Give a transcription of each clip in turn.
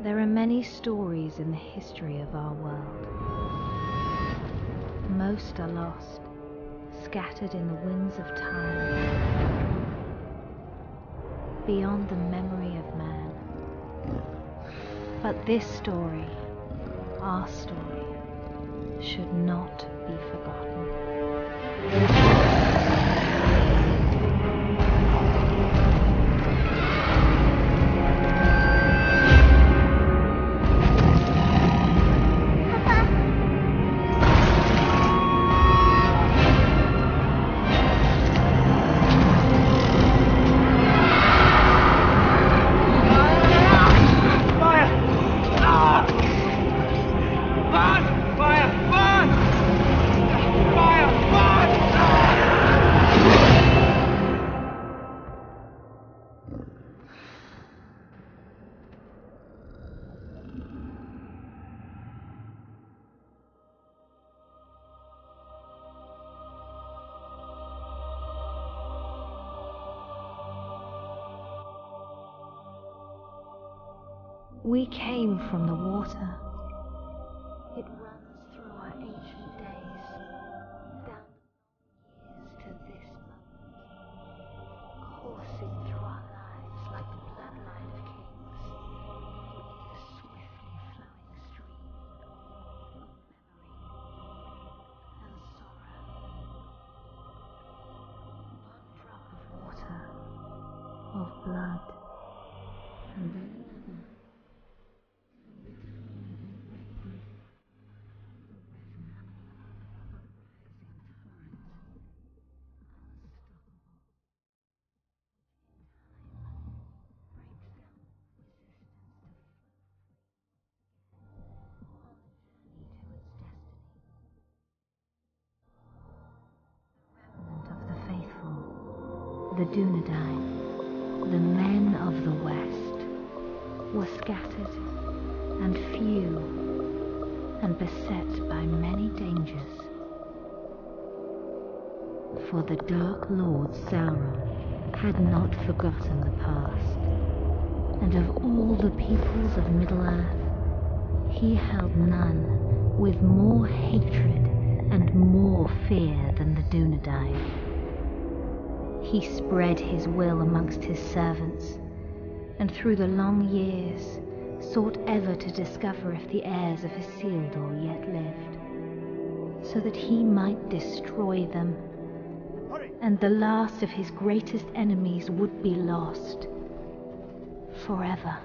There are many stories in the history of our world. Most are lost, scattered in the winds of time, beyond the memory of man. But this story, our story, should not be forgotten. We came from the water. It runs through our ancient days, down the years to this moment, coursing through our lives like the bloodline of kings, the swiftly flowing stream of memory and sorrow. One drop of water, of blood, and then the Dunedain, the men of the West, were scattered and few and beset by many dangers. For the Dark Lord Sauron had not forgotten the past, and of all the peoples of Middle-earth, he held none with more hatred and more fear than the Dunedain. He spread his will amongst his servants, and through the long years sought ever to discover if the heirs of Isildur yet lived, so that he might destroy them, and the last of his greatest enemies would be lost forever.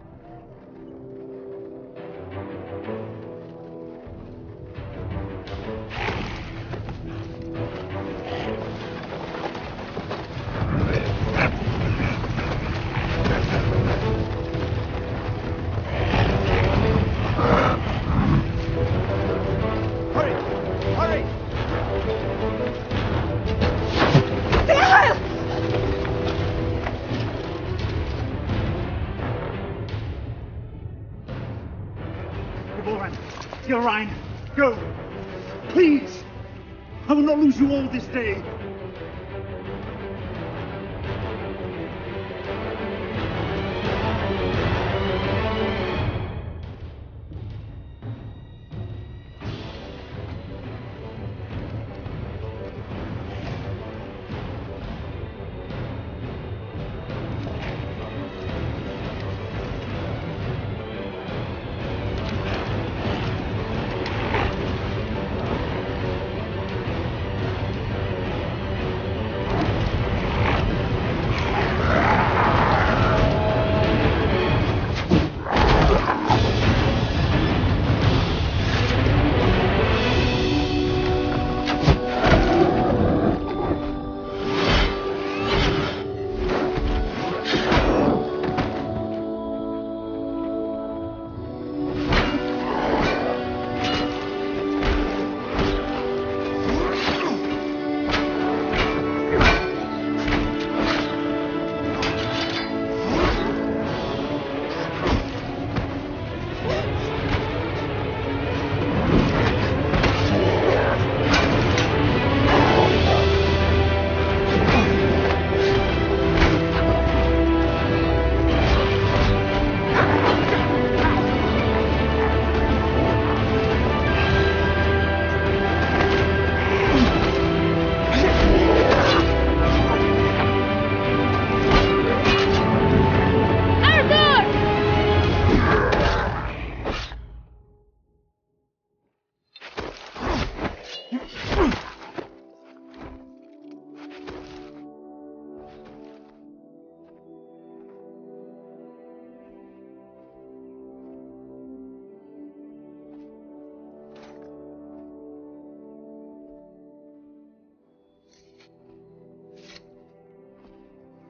Ryan, go! Please! I will not lose you all this day!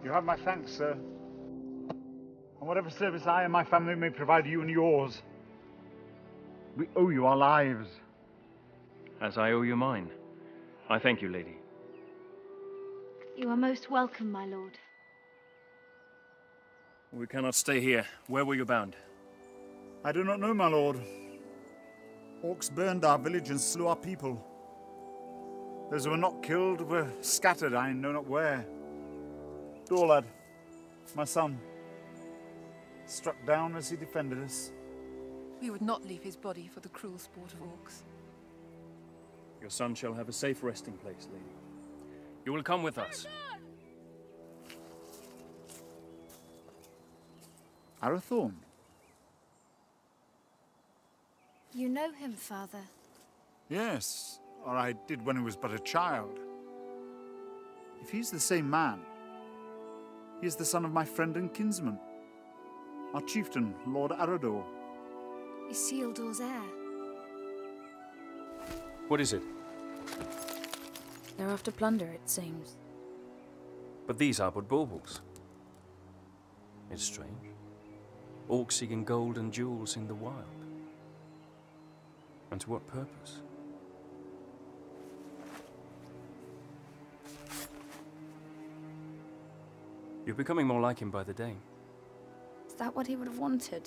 You have my thanks, sir. And whatever service I and my family may provide you and yours, we owe you our lives. As I owe you mine. I thank you, lady. You are most welcome, my lord. We cannot stay here. Where were you bound? I do not know, my lord. Orcs burned our village and slew our people. Those who were not killed were scattered, I know not where. Dorlad, my son, struck down as he defended us. We would not leave his body for the cruel sport of orcs. Your son shall have a safe resting place, lady. You will come with us. Arathorn? You know him, father? Yes, or I did when he was but a child. If he's the same man, he is the son of my friend and kinsman, our chieftain, Lord Arador. Isildur's heir. What is it? They're after plunder, it seems. But these are but baubles. It's strange. Orcs seeking gold and jewels in the wild. And to what purpose? You're becoming more like him by the day. Is that what he would have wanted?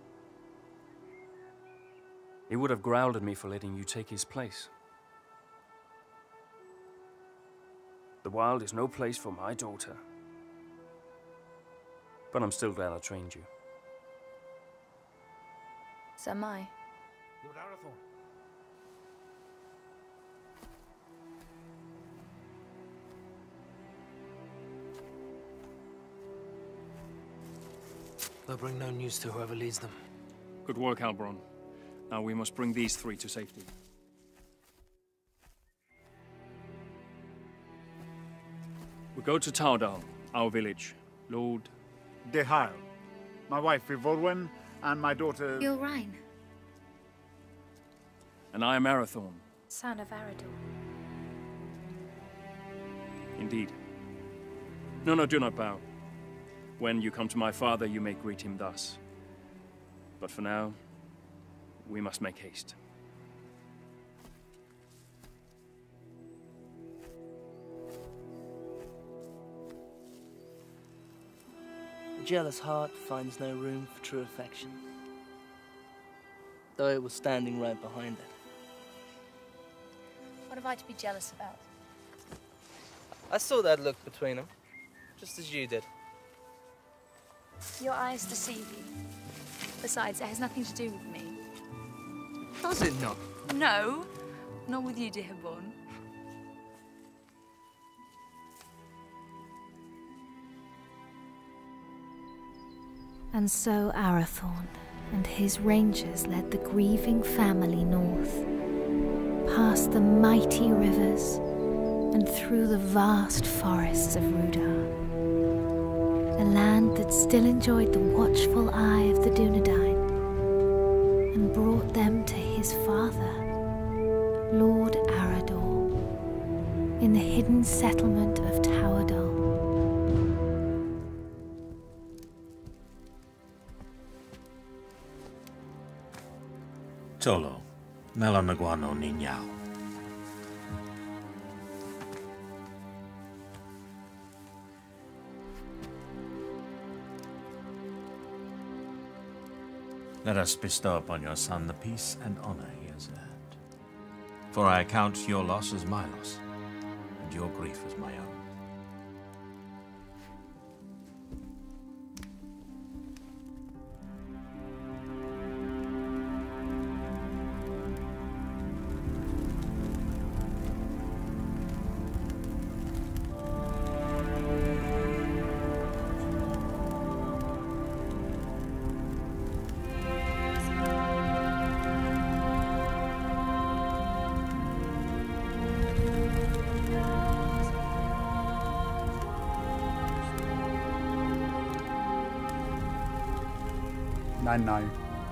He would have growled at me for letting you take his place. The wild is no place for my daughter. But I'm still glad I trained you. So am I. Lord Arathorn. They'll bring no news to whoever leads them. Good work, Halbron. Now we must bring these three to safety. We go to Tardal, our village. Lord... Dehail, my wife Ivorwen, and my daughter... Ylrain, And I am Arathorn. son of Arador. Indeed. No, do not bow. When you come to my father, you may greet him thus. But for now, we must make haste. A jealous heart finds no room for true affection, though it was standing right behind it. What have I to be jealous about? I saw that look between them, just as you did. Your eyes deceive you. Besides, it has nothing to do with me. Does it not? No, not with you, Dehaborn. And so Arathorn and his rangers led the grieving family north, past the mighty rivers and through the vast forests of Rudar, a land that still enjoyed the watchful eye of the Dunedain, and brought them to his father, Lord Arador, in the hidden settlement of Towerdal. Tolo, Melanaguano Niñao. Let us bestow upon your son the peace and honor he has earned. For I account your loss as my loss, and your grief as my own. Nai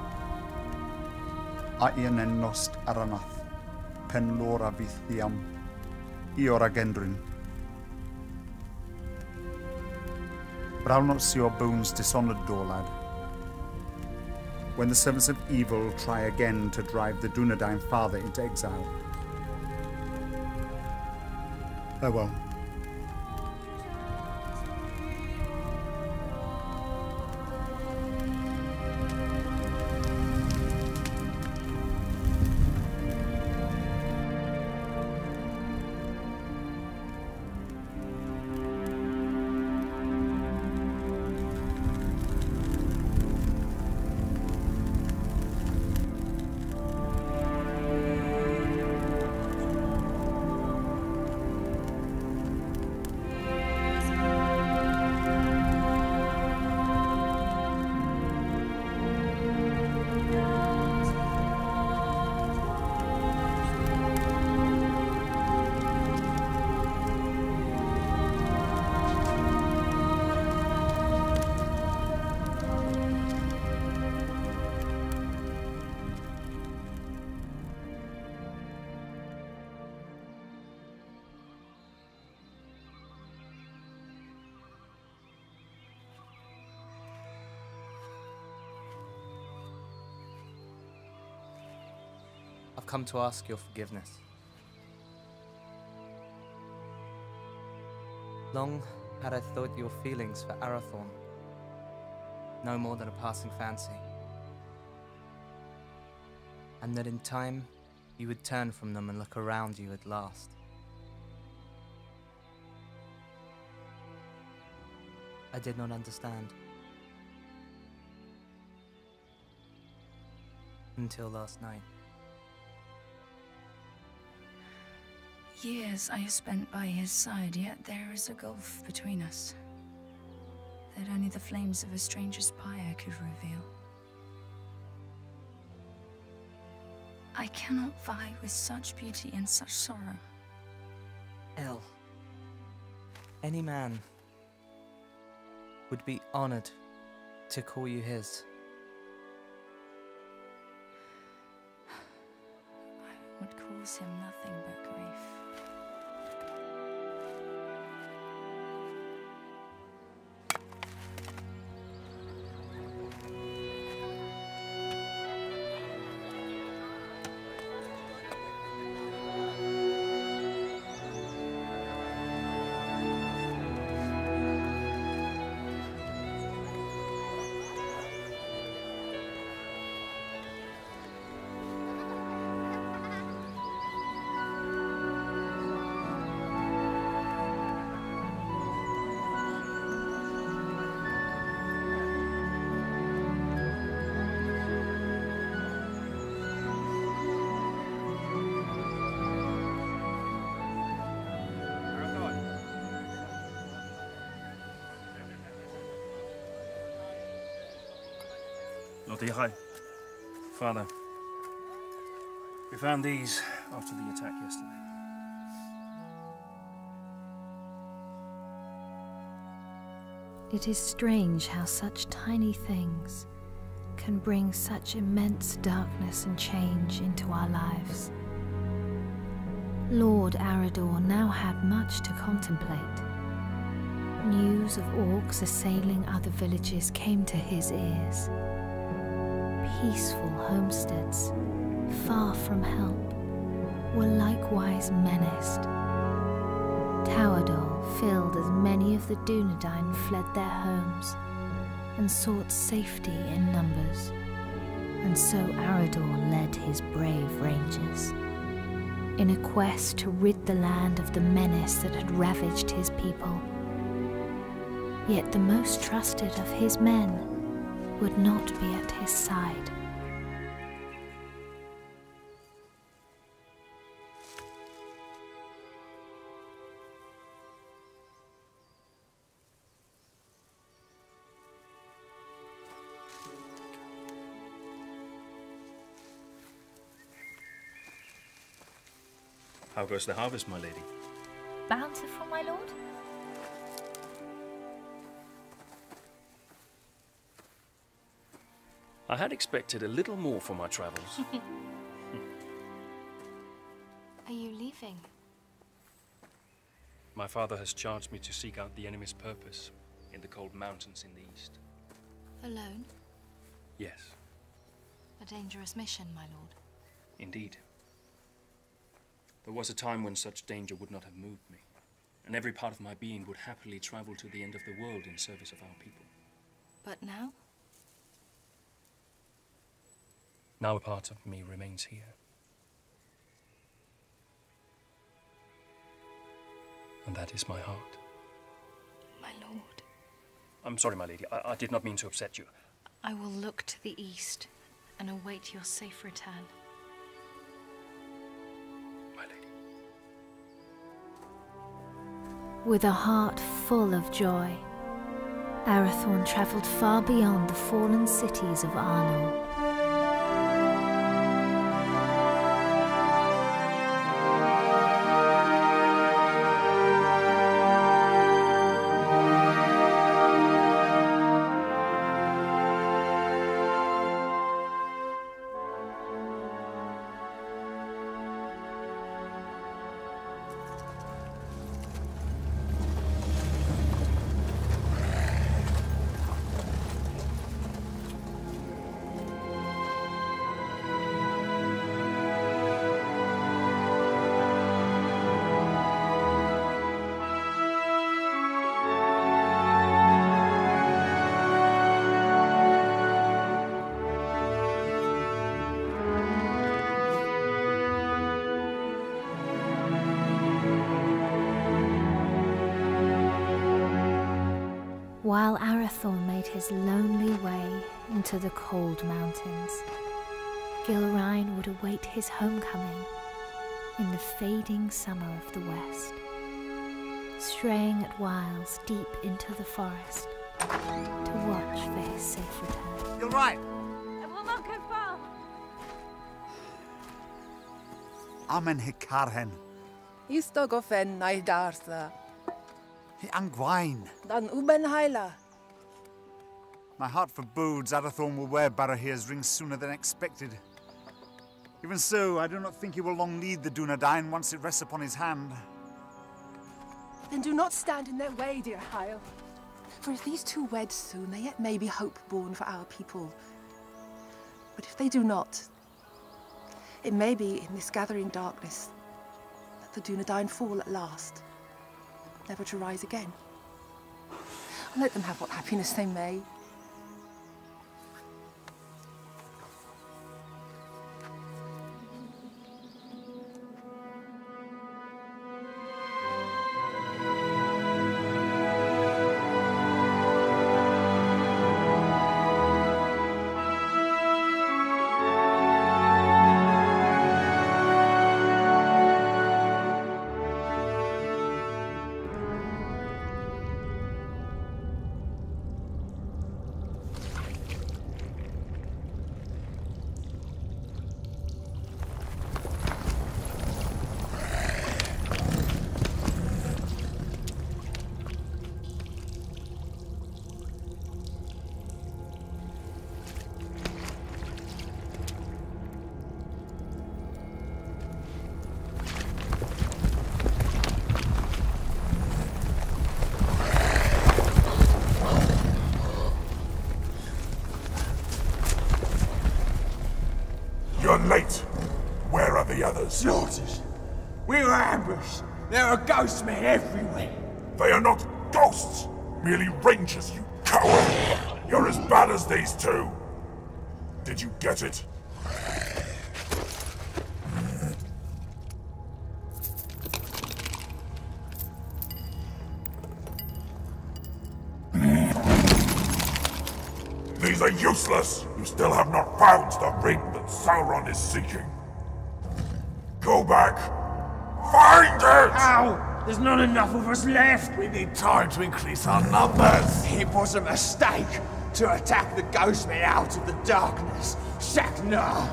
Aien en nost aranath pen lora vithiam iora gendrin But I'll not see your bones dishonoured, Dorlad. When the servants of evil try again to drive the Dunedain father into exile. Farewell. I've come to ask your forgiveness. Long had I thought your feelings for Arathorn no more than a passing fancy, and that in time you would turn from them and look around you at last. I did not understand. Until last night. Years I have spent by his side, yet there is a gulf between us that only the flames of a stranger's pyre could reveal. I cannot vie with such beauty and such sorrow. El, any man would be honored to call you his. I would cause him nothing but grief. Lord Ihai. Father, we found these after the attack yesterday. It is strange how such tiny things can bring such immense darkness and change into our lives. Lord Arador now had much to contemplate. News of orcs assailing other villages came to his ears. Peaceful homesteads, far from help, were likewise menaced. Towerdal filled as many of the Dunedain fled their homes and sought safety in numbers, and so Arador led his brave rangers in a quest to rid the land of the menace that had ravaged his people. Yet the most trusted of his men would not be at his side. How goes the harvest, my lady? Bountiful, my lord? I had expected a little more for my travels. Are you leaving? My father has charged me to seek out the enemy's purpose. in the cold mountains in the east. Alone? Yes, A dangerous mission, my lord. indeed. There was a time when such danger would not have moved me, and every part of my being would happily travel to the end of the world in service of our people. But now? Now a part of me remains here. And that is my heart. My lord. I'm sorry, my lady. I did not mean to upset you. I will look to the east and await your safe return. My lady. With a heart full of joy, Arathorn travelled far beyond the fallen cities of Arnor. While Arathorn made his lonely way into the cold mountains, Gilrain would await his homecoming in the fading summer of the west, straying at whiles deep into the forest to watch for his safe return. Gilrain! I will not go far. Amen Hikarhen. Istogofen Naidarsa. Hi Angwain. Dan Uben Haila. My heart forebodes Arathorn will wear Barahir's ring sooner than expected. Even so, I do not think he will long lead the Dunedain once it rests upon his hand. Then do not stand in their way, dear Hyle. For if these two wed soon, there yet may be hope born for our people. But if they do not, it may be in this gathering darkness that the Dunedain fall at last, never to rise again. Let them have what happiness they may. You're late. Where are the others? Slaughtered. We were ambushed. There are ghost men everywhere. They are not ghosts. Merely rangers, you coward. You're as bad as these two. Did you get it? These are useless! You still have not found the ring that Sauron is seeking. Go back! Find it! Ow! There's not enough of us left! We need time to increase our numbers! It was a mistake to attack the ghost men out of the darkness. Shaknar!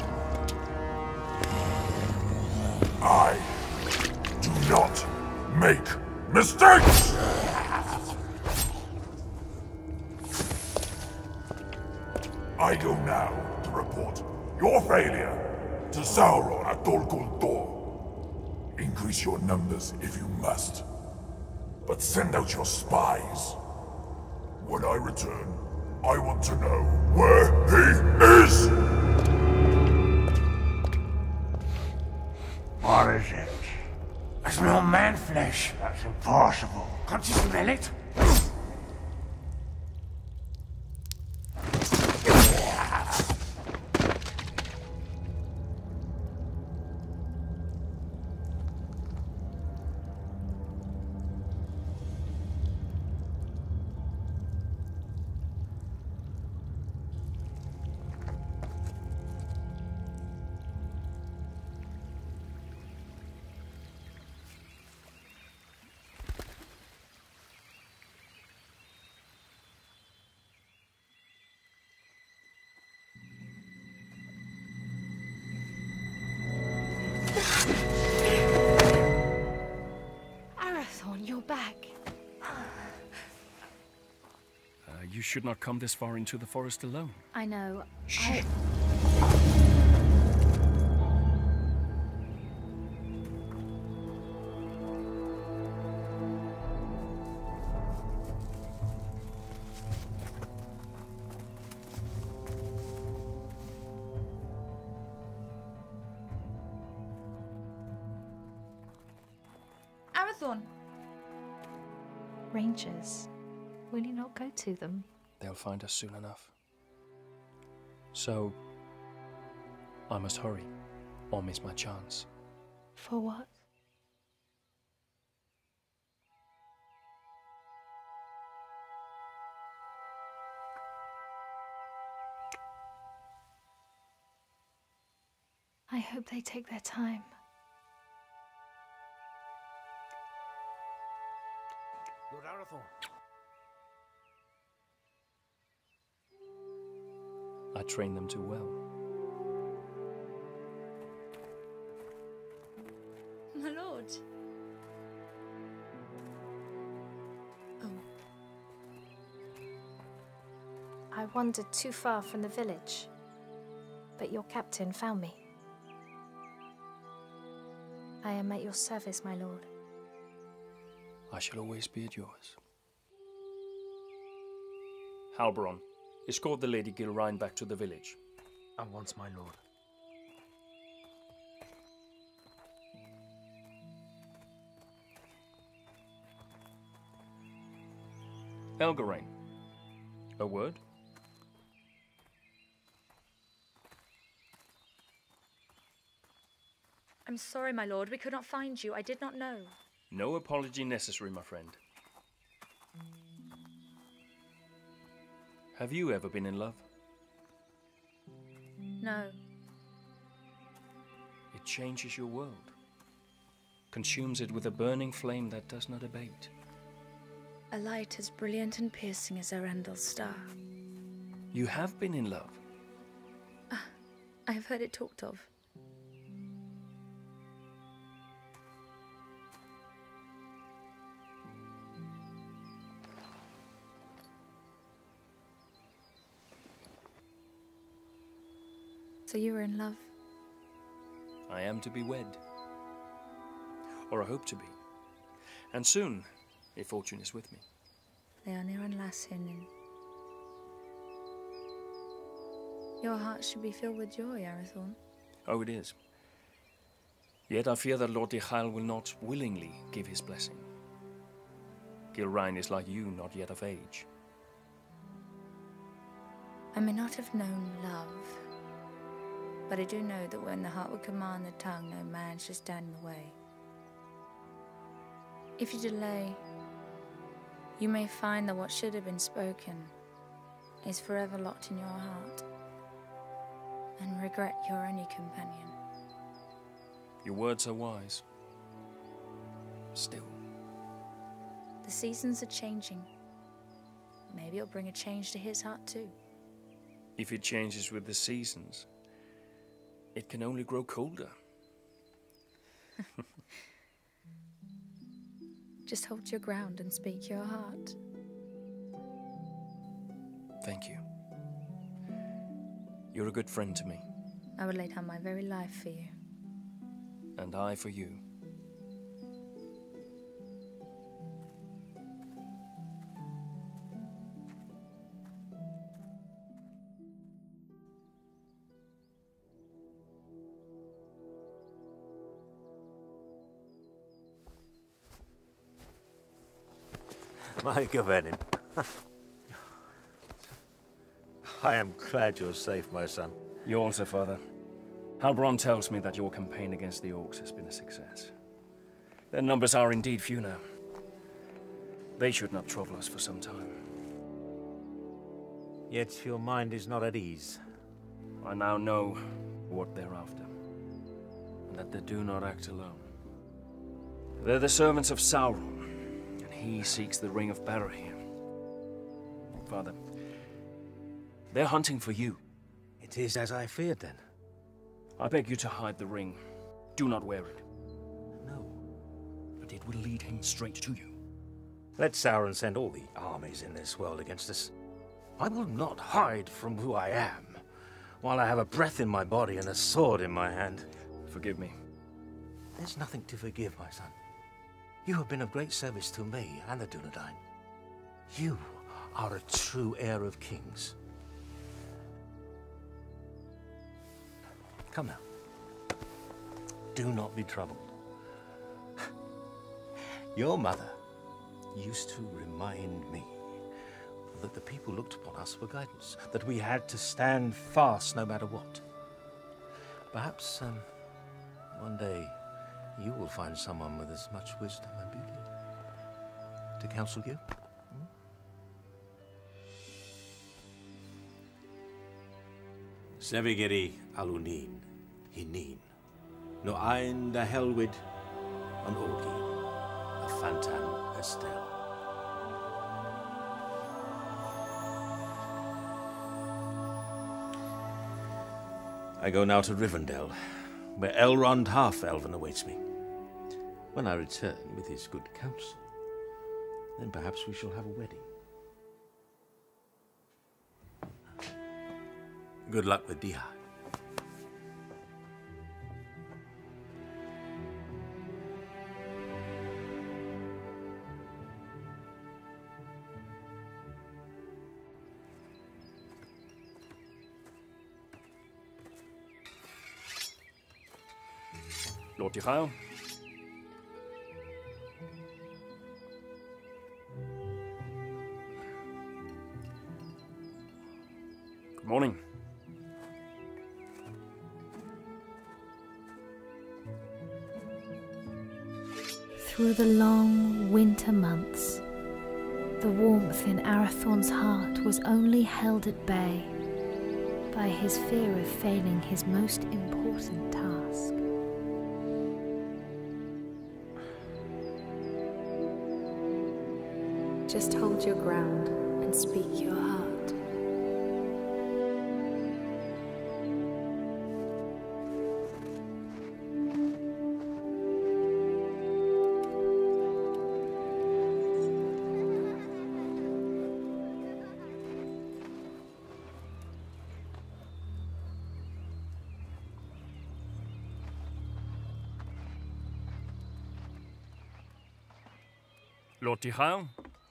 I do not make mistakes! I go now to report your failure to Sauron at Dol Guldur. Increase your numbers if you must, but send out your spies. When I return, I want to know where he is! What is it? I smell man flesh. That's impossible. Can't you smell it? Arathorn, you're back. You should not come this far into the forest alone. I know. Shh. Arathorn! Rangers. Will you not go to them? They'll find us soon enough. So, I must hurry, or miss my chance. For what? I hope they take their time. Lord Arathorn. I trained them too well. My lord. Oh. I wandered too far from the village, but your captain found me. I am at your service, my lord. I shall always be at yours. Halberon, escort the Lady Gilrain back to the village. At once, my lord. Elgarain, a word? I'm sorry, my lord. We could not find you. I did not know. No apology necessary, my friend. Have you ever been in love? No. It changes your world. Consumes it with a burning flame that does not abate. A light as brilliant and piercing as Erendel's star. You have been in love. I have heard it talked of. So you were in love? I am to be wed. Or I hope to be. And soon, if fortune is with me. They are near Anlassinen. Your heart should be filled with joy, Arathorn. Oh, it is. Yet I fear that Lord Dichael will not willingly give his blessing. Gilrain is like you, not yet of age. I may not have known love, but I do know that when the heart would command the tongue, no man should stand in the way. If you delay, you may find that what should have been spoken is forever locked in your heart, and regret your only companion. Your words are wise. Still. The seasons are changing. Maybe it'll bring a change to his heart too. If it changes with the seasons, it can only grow colder. Just hold your ground and speak your heart. Thank you. You're a good friend to me. I would lay down my very life for you. And I for you. My Gavenin. I am glad you're safe, my son. You also, Father. Halbrand tells me that your campaign against the Orcs has been a success. Their numbers are indeed few now. They should not trouble us for some time. Yet your mind is not at ease. I now know what they're after, and that they do not act alone. They're the servants of Sauron, and he seeks the Ring of Barahir. Father, they're hunting for you. It is as I feared, then. I beg you to hide the ring. Do not wear it. No. But it will lead him straight to you. Let Sauron send all the armies in this world against us. I will not hide from who I am, while I have a breath in my body and a sword in my hand. Forgive me. There's nothing to forgive, my son. You have been of great service to me and the Dunedain. You are a true heir of kings. Come now. Do not be troubled. Your mother used to remind me that the people looked upon us for guidance, that we had to stand fast no matter what. Perhaps one day you will find someone with as much wisdom and beauty to counsel you. Sevigeri alunin, hinin, no ein da helwid, an orgi, a fantan estel. I go now to Rivendell, where Elrond Half-Elven awaits me. When I return with his good counsel, then perhaps we shall have a wedding. Good luck with Diha. Lord Dichael. Good morning. Through the long winter months, the warmth in Arathorn's heart was only held at bay by his fear of failing his most important task. Just hold your ground and speak your heart. Lord Dichael,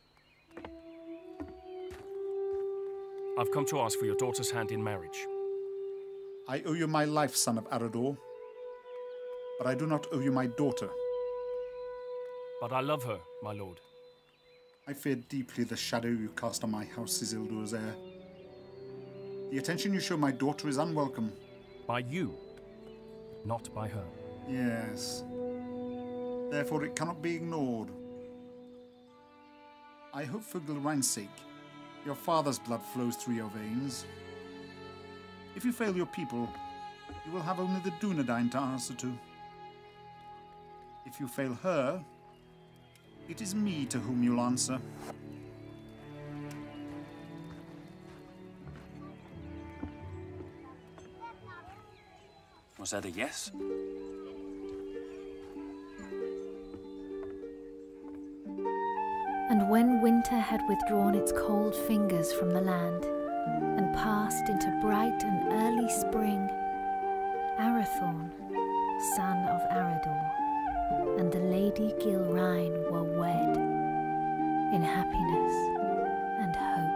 I've come to ask for your daughter's hand in marriage. I owe you my life, son of Arador, but I do not owe you my daughter. But I love her, my lord. I fear deeply the shadow you cast on my house, Isildur's heir. The attention you show my daughter is unwelcome. By you, not by her. Yes. Therefore it cannot be ignored. I hope for Gilrain's sake, your father's blood flows through your veins. If you fail your people, you will have only the Dunedain to answer to. If you fail her, it is me to whom you'll answer. Was that a yes? And when winter had withdrawn its cold fingers from the land and passed into bright and early spring, Arathorn, son of Arador, and the Lady Gilrain were wed in happiness and hope.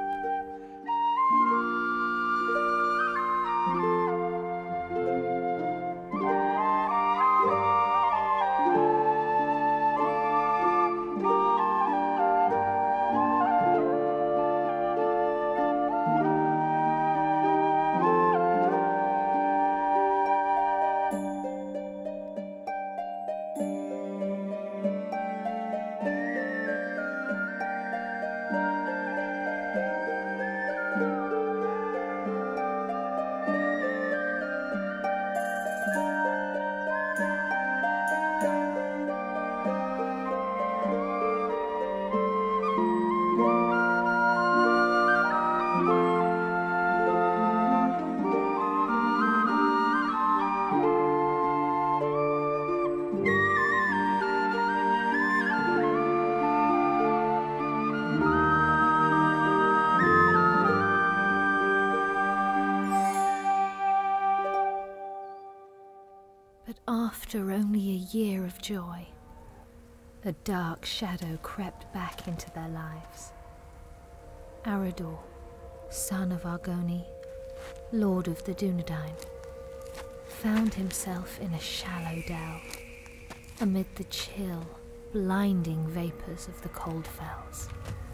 after only a year of joy, a dark shadow crept back into their lives. Arador, son of Argoni, lord of the Dunedain, found himself in a shallow dell, amid the chill, blinding vapors of the cold fells.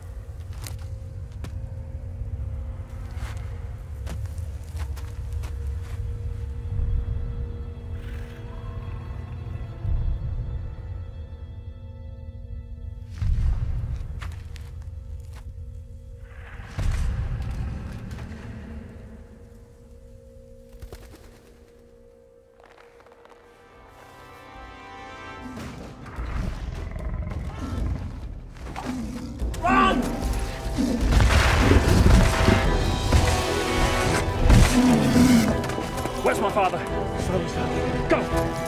Where's my father? Go!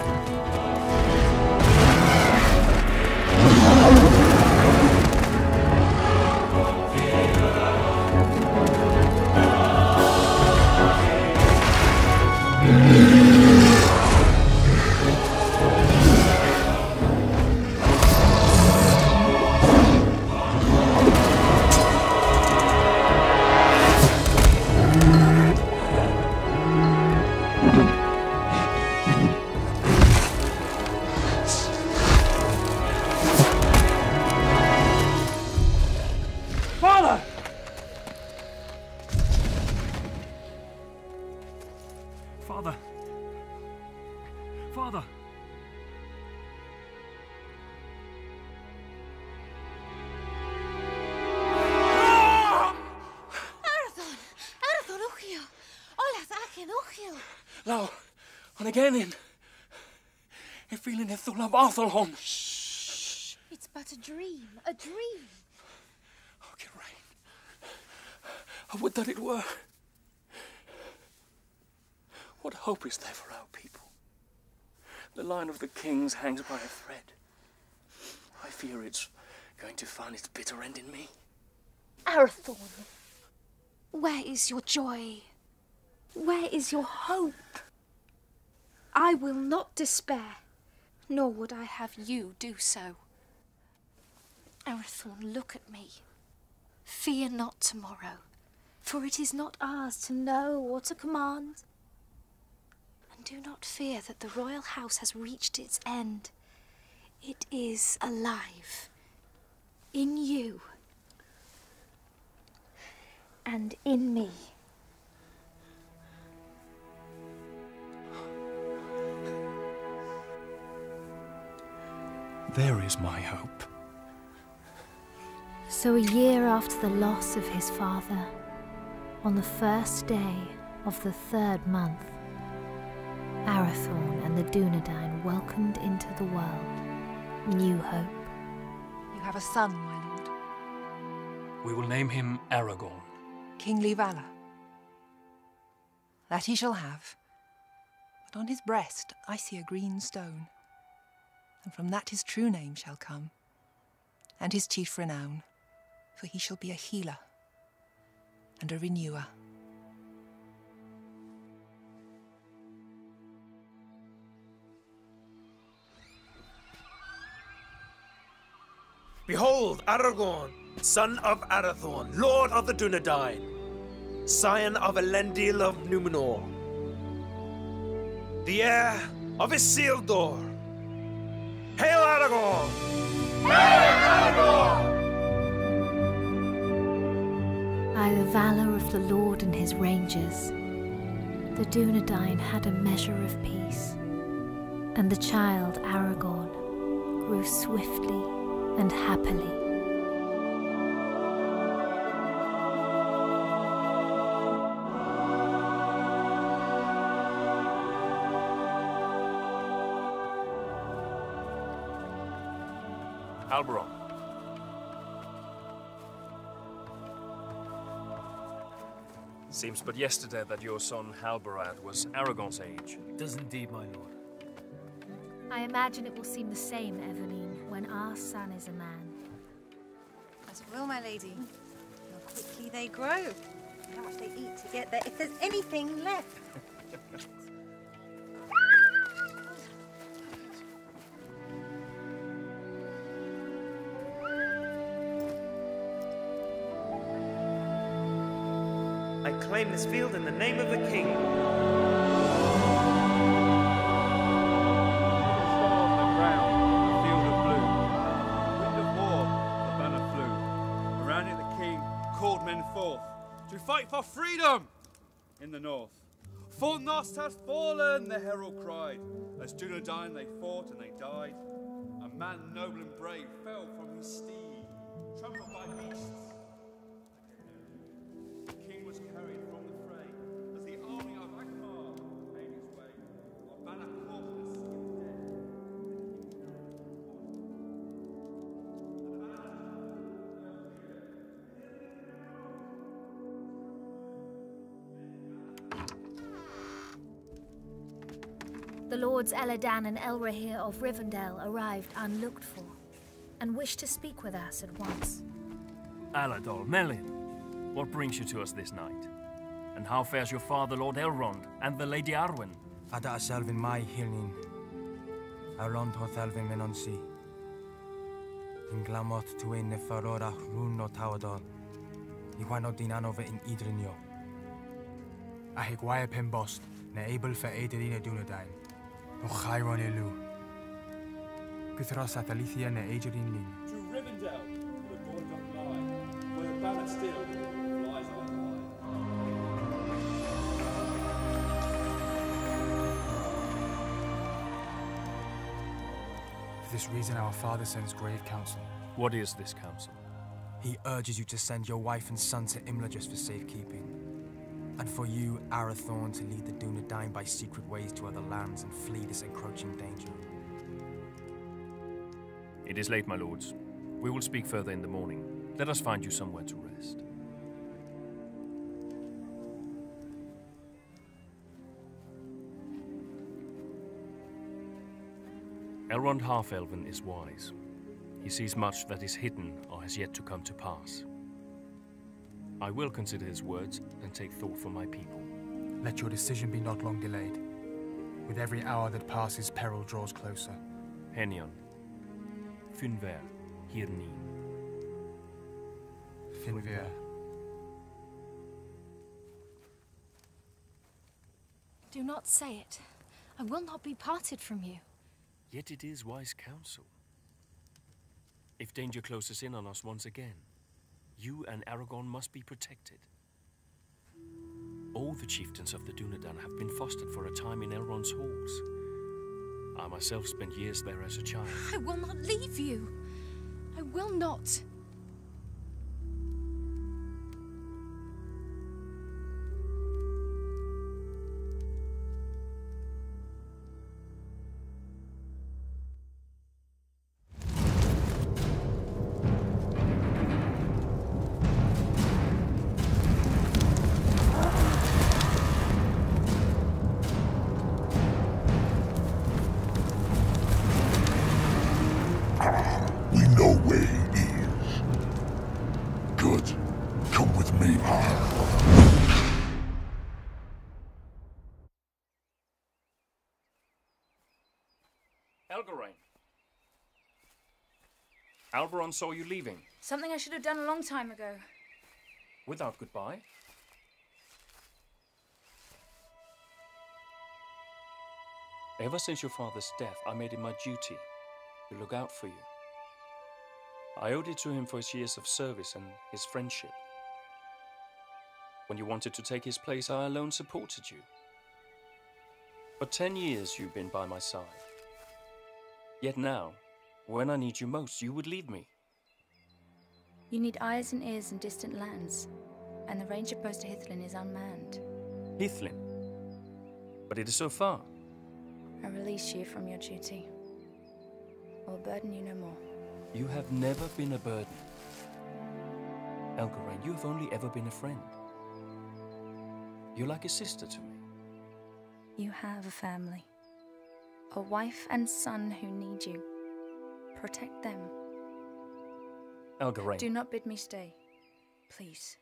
Father! Father! Arathon, Uchio! Olas Achen, Uchio! Now, on again in. If feeling if thou love Arthurhon. Shh! It's but a dream, a dream. Oh, Geraint. I would that it were. What hope is there for our people? The line of the kings hangs by a thread. I fear it's going to find its bitter end in me. Arathorn, where is your joy? Where is your hope? I will not despair, nor would I have you do so. Arathorn, look at me. Fear not tomorrow, for it is not ours to know or to command. And do not fear that the royal house has reached its end. It is alive, in you, and in me. There is my hope. So a year after the loss of his father, on the first day of the 3rd month, Arathorn and the Dunedain welcomed into the world new hope. You have a son, my lord. We will name him Aragorn. Kingly valor. That he shall have. But on his breast I see a green stone. And from that his true name shall come, and his chief renown, for he shall be a healer and a renewer. Behold, Aragorn, son of Arathorn, lord of the Dunedain, scion of Elendil of Numenor, the heir of Isildur. Hail Aragorn! Hail Aragorn! By the valor of the Lord and his rangers, the Dunedain had a measure of peace, and the child Aragorn grew swiftly and happily. Halbrand. Seems but yesterday that your son Halbarad was Aragorn's age. It does indeed, my lord. I imagine it will seem the same, Eveline, when our son is a man. As it will, my lady. How quickly they grow. How much they eat to get there, if there's anything left. claim this field in the name of the king. To fight for freedom in the north. Fornost has fallen, the herald cried. As Dunedain they fought and they died. A man noble and brave fell from his steed, trampled by beasts. The king was carried from the fray as the army of Akbar made its way. While Banacortes skipped dead. The Lords Eladan and Elrahir of Rivendell arrived unlooked for, and wished to speak with us at once. Aladol, Melin, what brings you to us this night? And how fares your father, Lord Elrond, and the Lady Arwen? Ada Selvin mai hilnin. Elrond hoth Elvin menonsi. In glamot tuin ne farora rún no tawadol. Iwano dinan over in Idrinio. Ahig pen bost, ne able for Aederina Dunedain. O Chiron Elu. Pithros Athalicia ne Aederin Lin. To Rivendell, the boy doth lie, where the banner still flies on high. For this reason our father sends grave counsel. What is this counsel? He urges you to send your wife and son to Imladris for safekeeping. And for you, Arathorn, to lead the Dunedain by secret ways to other lands and flee this encroaching danger. It is late, my lords. We will speak further in the morning. Let us find you somewhere to rest. Elrond Half-Elven is wise. He sees much that is hidden or has yet to come to pass. I will consider his words and take thought for my people. Let your decision be not long delayed. With every hour that passes, peril draws closer. Henion. Finver. Hirnin. Finver. Do not say it. I will not be parted from you. Yet it is wise counsel. If danger closes in on us once again, you and Aragorn must be protected. All the chieftains of the Dunedain have been fostered for a time in Elrond's halls. I myself spent years there as a child. I will not leave you. I will not. Elgarain. Alberon saw you leaving. Something I should have done a long time ago. Without goodbye? Ever since your father's death, I made it my duty to look out for you. I owed it to him for his years of service and his friendship. When you wanted to take his place, I alone supported you. For 10 years you've been by my side. Yet now, when I need you most, you would leave me. You need eyes and ears in distant lands, and the ranger post to Hithlin is unmanned. Hithlin? But it is so far. I release you from your duty. I will burden you no more. You have never been a burden. Elgarain, you have only ever been a friend. You're like a sister to me. You have a family. A wife and son who need you. Protect them. Elgarain. Do not bid me stay. Please.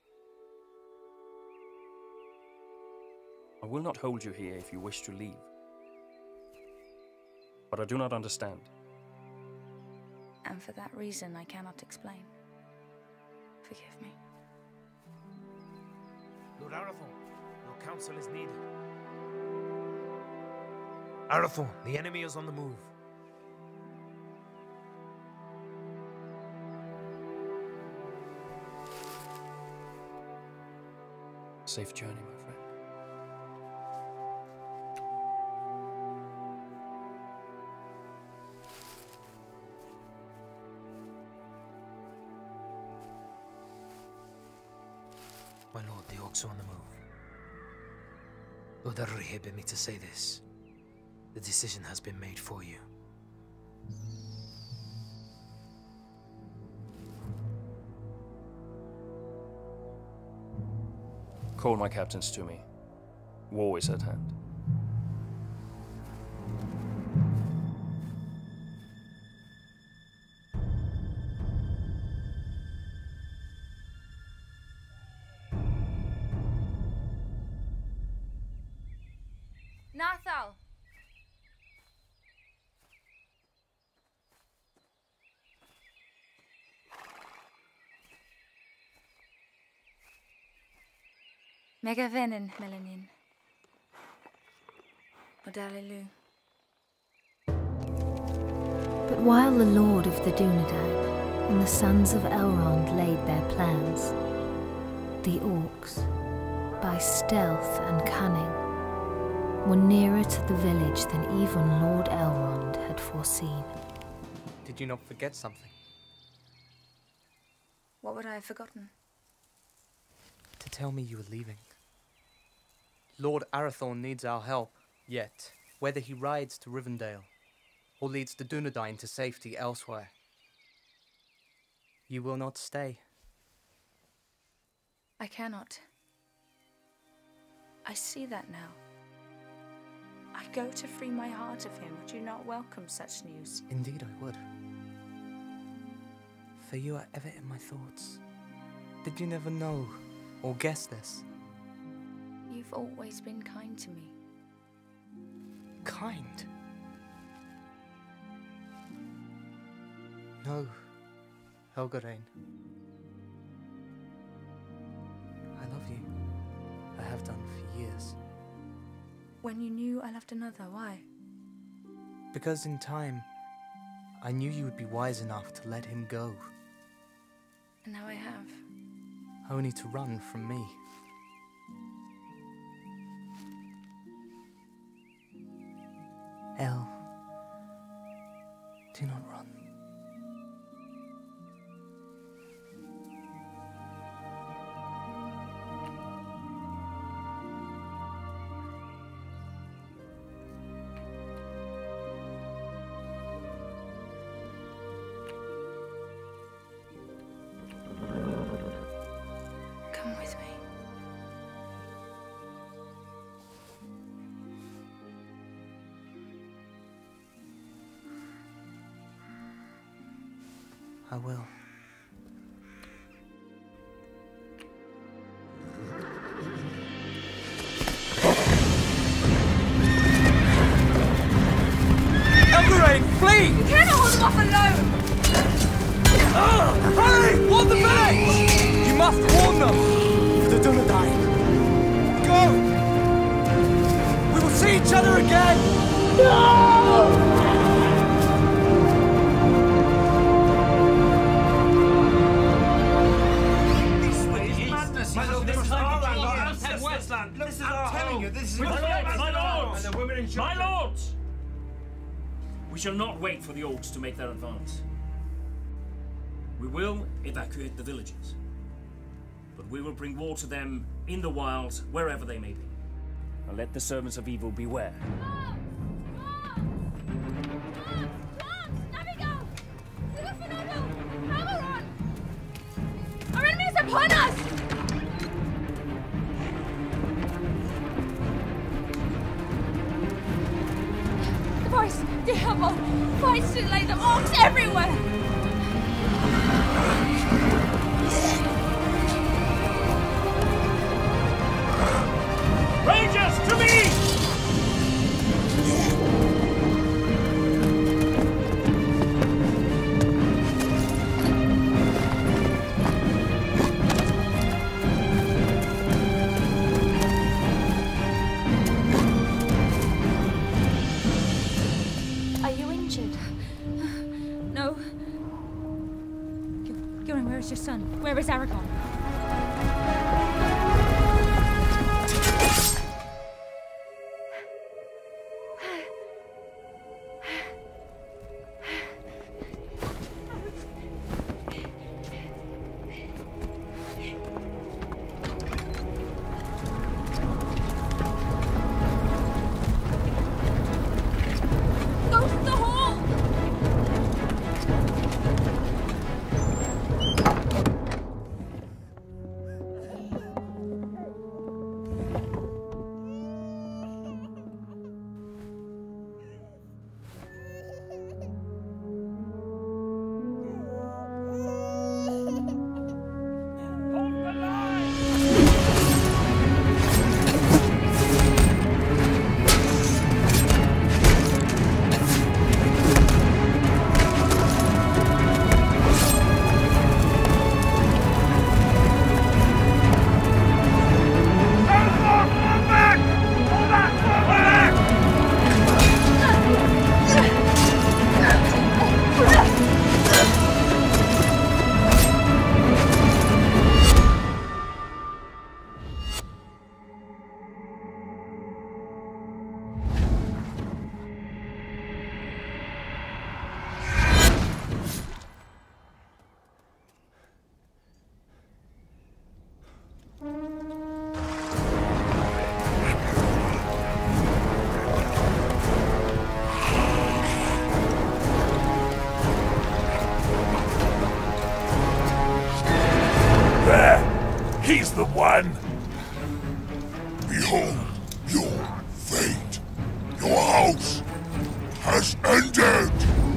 I will not hold you here if you wish to leave. But I do not understand. And for that reason, I cannot explain. Forgive me. Lord Arathorn, your counsel is needed. Arathorn, the enemy is on the move. Safe journey, my friend. My lord, the orcs are on the move. Lord Arri bid me to say this. The decision has been made for you. Call my captains to me. War is at hand. Nathal! Mega venin, Melanin. Odalilu. But while the Lord of the Dunedain and the sons of Elrond laid their plans, the orcs, by stealth and cunning, were nearer to the village than even Lord Elrond had foreseen. Did you not forget something? What would I have forgotten? To tell me you were leaving. Lord Arathorn needs our help, yet whether he rides to Rivendell or leads the Dunedain to safety elsewhere, you will not stay. I cannot. I see that now. I go to free my heart of him. Would you not welcome such news? Indeed I would. For you are ever in my thoughts. Did you never know or guess this? You've always been kind to me. Kind? No, Helgarain. I love you. I have done for years. When you knew I loved another, why? Because in time, I knew you would be wise enough to let him go. And now I have. Only to run from me. El, do not run. Come with me. I will. Elgarain, flee! You cannot hold them off alone! Hurry! Warn the village! You must warn them! For the Dunedain. Go! We will see each other again! No! My lords! We shall not wait for the orcs to make their advance. We will evacuate the villages. But we will bring war to them in the wilds, wherever they may be. And let the servants of evil beware. Our enemy is upon us! The voice, the Hellbolt, fights to lay them orcs everywhere! Rangers, to me! Where is your son? Where is Aragorn? He's the one! Behold your fate. Your house has ended!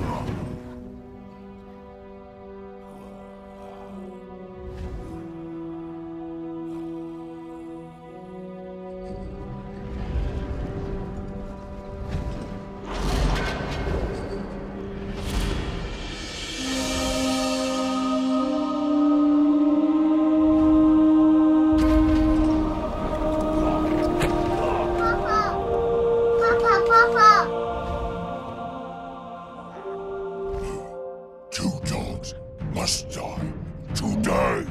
Must die today.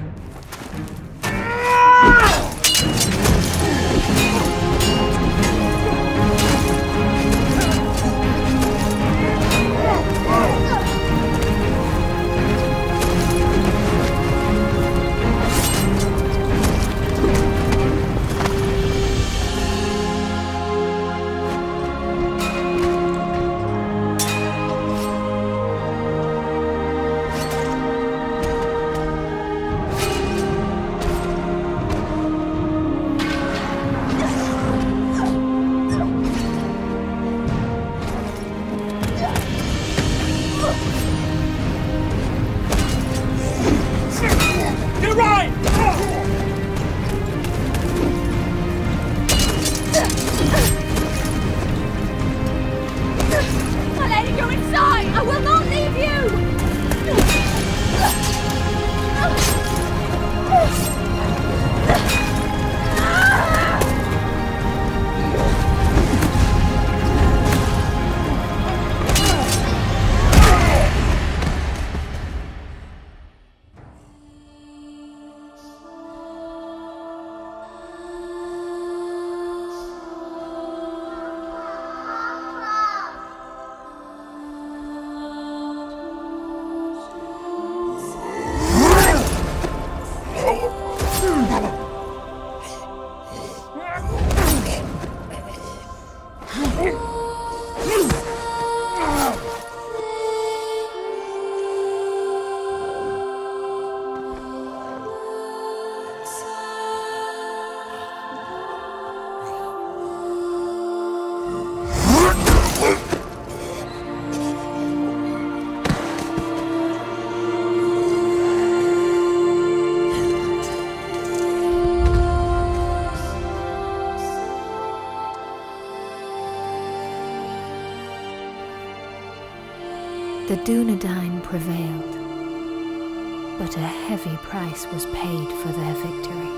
The Dunedain prevailed, but a heavy price was paid for their victory.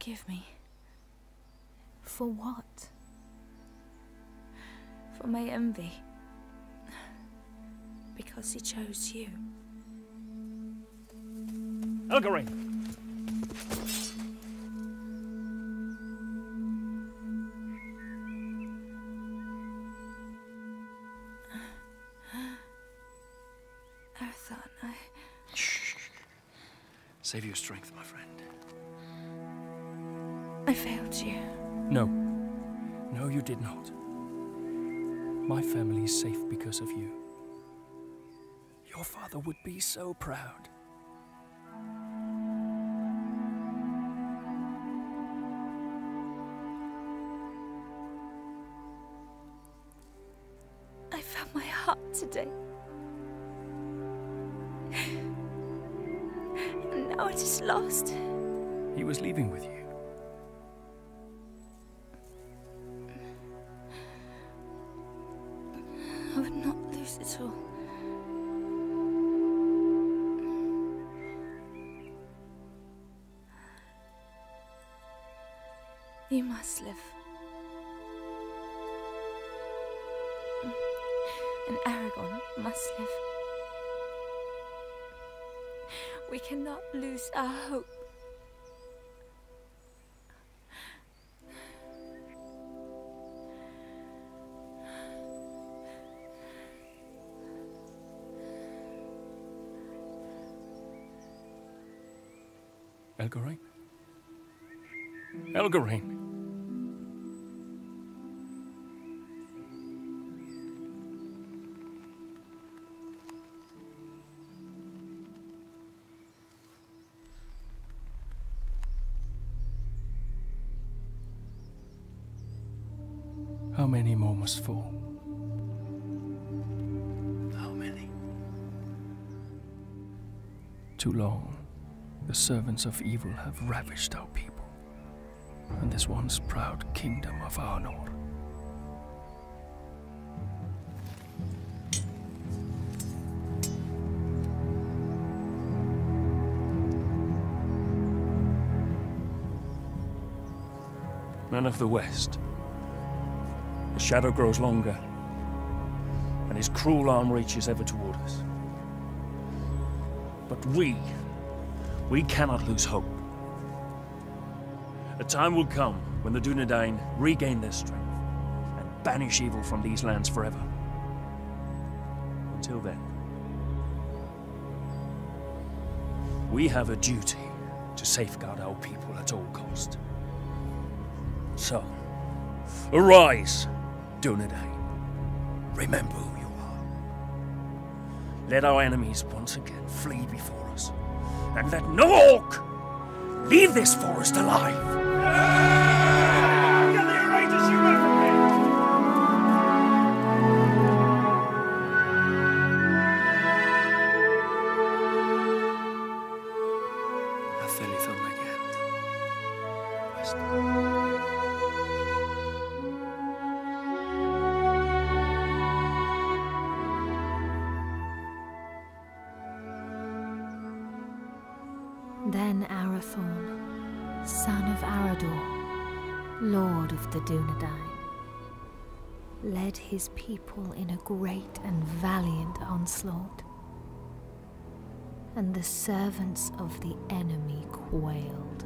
forgive me. For what? For my envy. Because he chose you. Elgarine! Arathorn, Shh. Save your strength, my friend. I failed you. No. No, you did not. My family is safe because of you. Your father would be so proud. I found my heart today. And now it is lost. He was leaving with you. I would not lose it all. You must live. And Aragorn must live. We cannot lose our hope. Elgarine? Elgarine! How many more must fall? How many? Too long, the servants of evil have ravished our people, and this once proud kingdom of Arnor. Men of the West, the shadow grows longer, and his cruel arm reaches ever toward us. But we cannot lose hope. A time will come when the Dunedain regain their strength and banish evil from these lands forever. Until then, we have a duty to safeguard our people at all cost. So, arise, Dunedain. Remember who you are. Let our enemies once again flee before us, and let no orc leave this forest alive. Then Arathorn, son of Arador, lord of the Dunedain, led his people in a great and valiant onslaught, and the servants of the enemy quailed.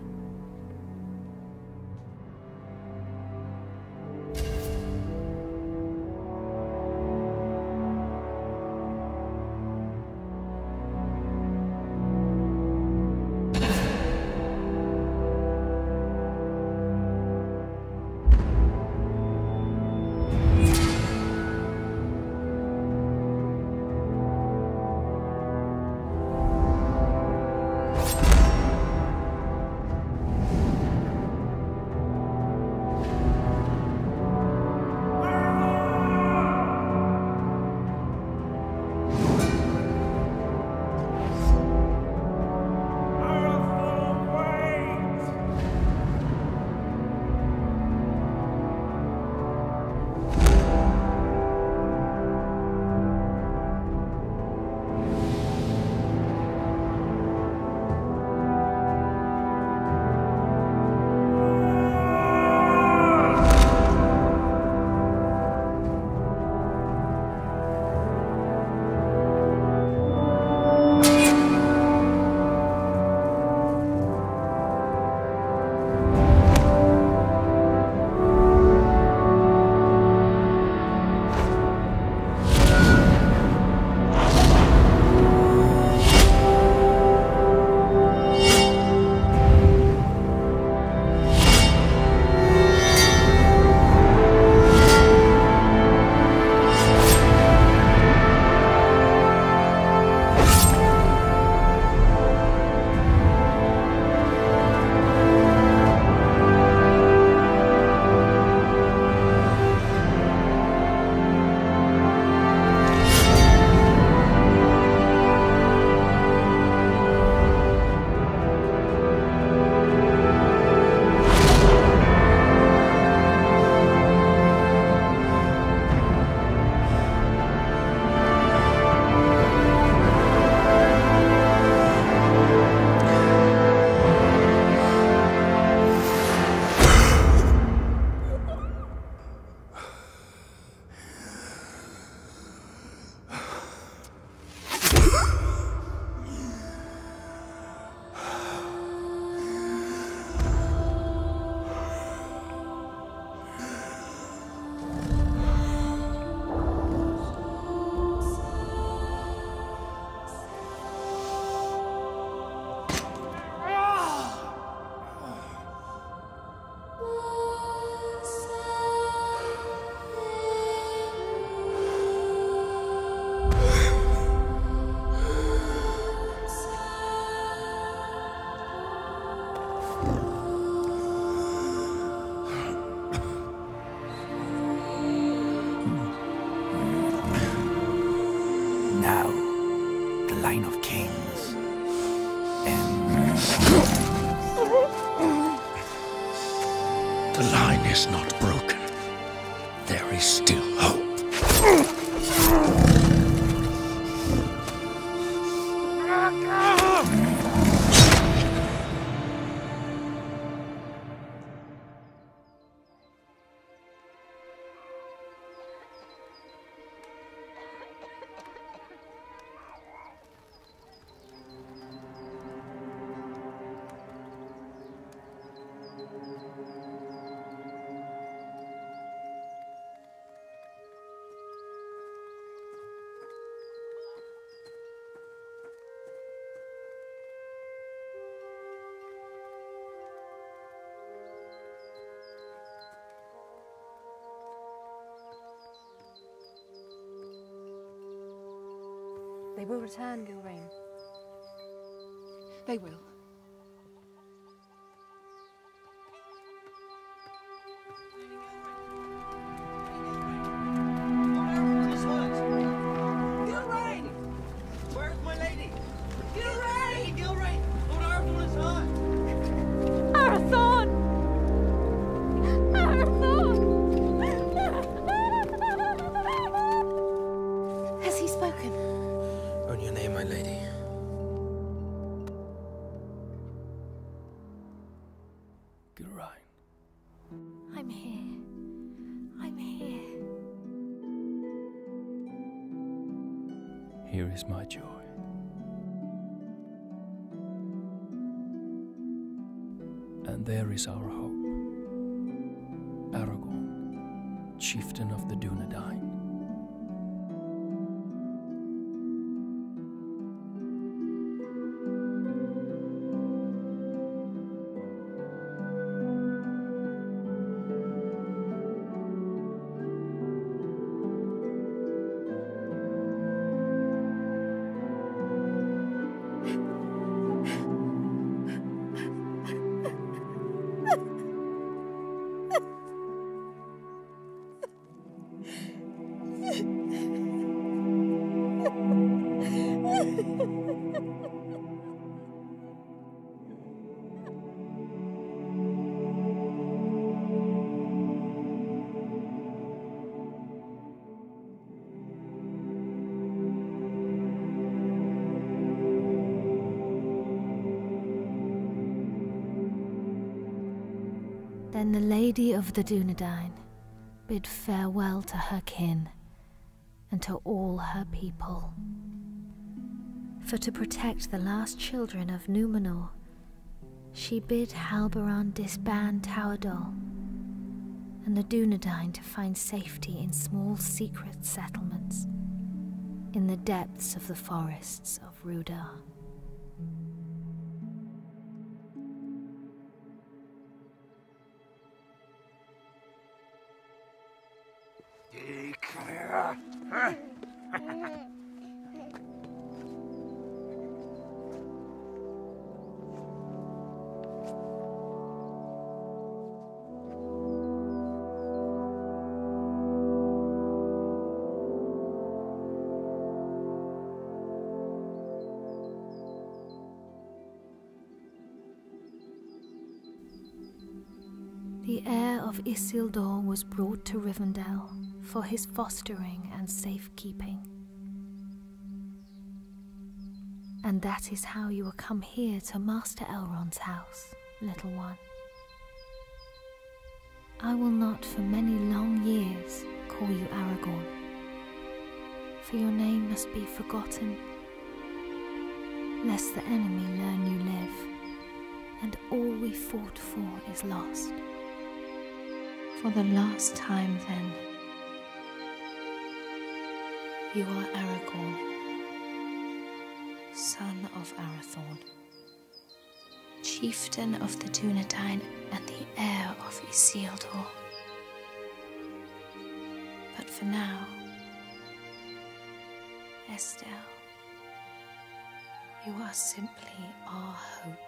The line is not broken. There is still hope. They will return, Gilrain. They will. Gilrain! Where's my lady? Gilrain! Gilrain! Lord Arathorn is hurt! Arathorn! Arathorn! Has he spoken? On your name, my lady. Gilrain. I'm here. I'm here. Here is my joy. And there is our hope. Aragorn, chieftain of the Dunedain. Then the Lady of the Dunedain bid farewell to her kin and to all her people. For to protect the last children of Númenor, she bid Halbarand disband Tawadol and the Dunedain to find safety in small secret settlements in the depths of the forests of Rudar. The heir of Isildur was brought to Rivendell for his fostering and safekeeping. And that is how you will come here to Master Elrond's house, little one. I will not for many long years call you Aragorn, for your name must be forgotten, lest the enemy learn you live, and all we fought for is lost. For the last time, then, you are Aragorn, son of Arathorn, chieftain of the Dunedain and the heir of Isildur. But for now, Estelle, you are simply our hope.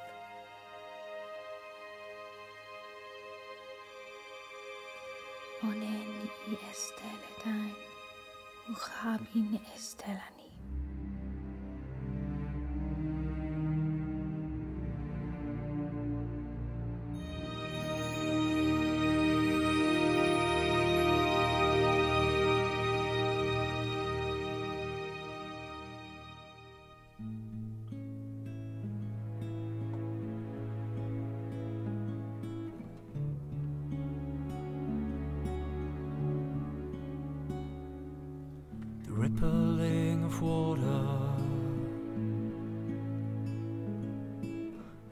Onen I Esteledain, Uchabin Estelani.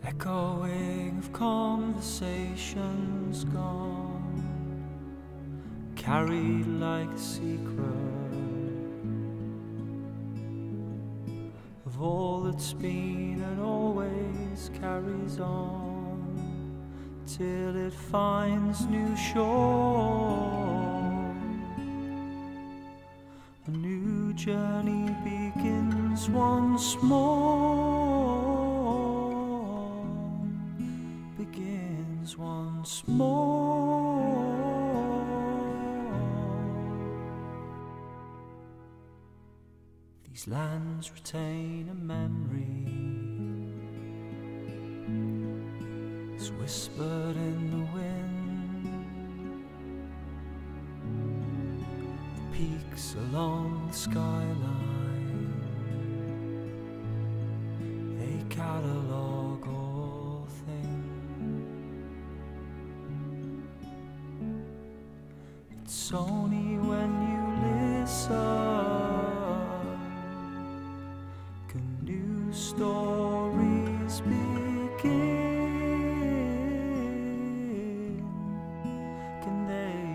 echoing of conversations gone, carried like a secret of all that's been and always carries on till it finds new shore. A new journey begins once more, begins once more. These lands retain a memory, it's whispered in the wind. The peaks along the skyline, they catalogue all things. It's only when you listen can new stories begin. Can they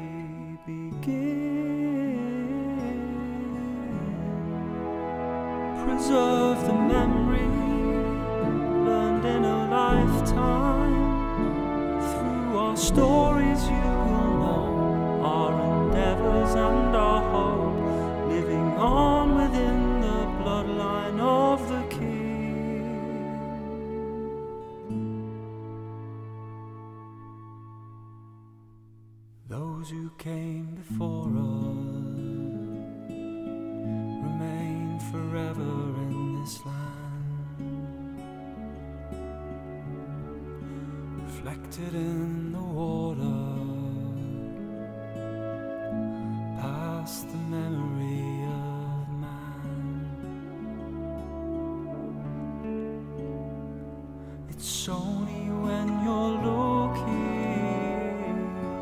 begin? Preserve the memory learned in a lifetime. Through our stories you will know our endeavors and our hope, living on within the bloodline of the King. Those who came before us remain forever in this land, reflected in the water, past the memory of man. It's only when you're looking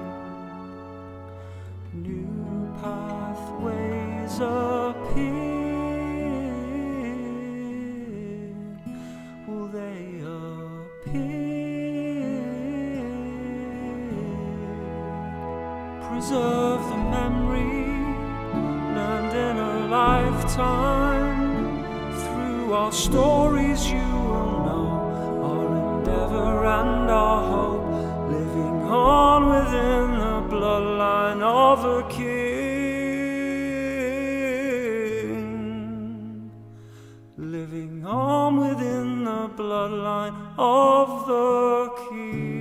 new pathways appear. Will they appear? Preserve the memory learned in a lifetime. Through our stories you will know our endeavor and our hope, living on within the bloodline of the King. Living on within the bloodline of the King.